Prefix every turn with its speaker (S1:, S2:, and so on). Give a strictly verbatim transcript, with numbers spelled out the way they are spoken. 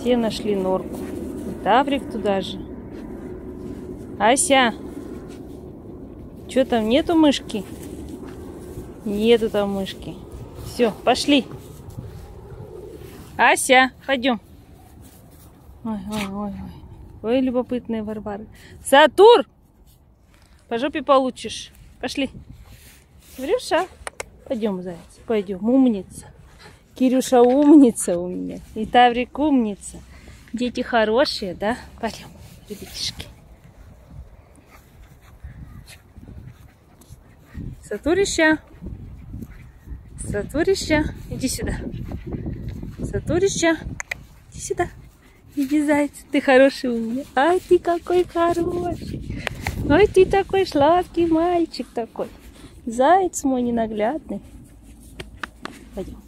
S1: Все нашли норку. Таврик туда же. Ася! Что там, нету мышки? Нету там мышки. Все, пошли. Ася, пойдем. Ой, ой, ой, ой. Ой, любопытные Варвары. Сатур! По жопе получишь. Пошли. Кирюша, пойдем, заяц, пойдем. Умница. Кирюша умница у меня. И Таврик умница. Дети хорошие, да? Пойдем, ребятишки. Сатурища. Сатурища. Иди сюда. Сатурища. Иди сюда. Иди, заяц. Ты хороший у меня. Ай, ты какой хороший. Ой, ты такой сладкий мальчик такой. Заяц мой ненаглядный. Пойдем.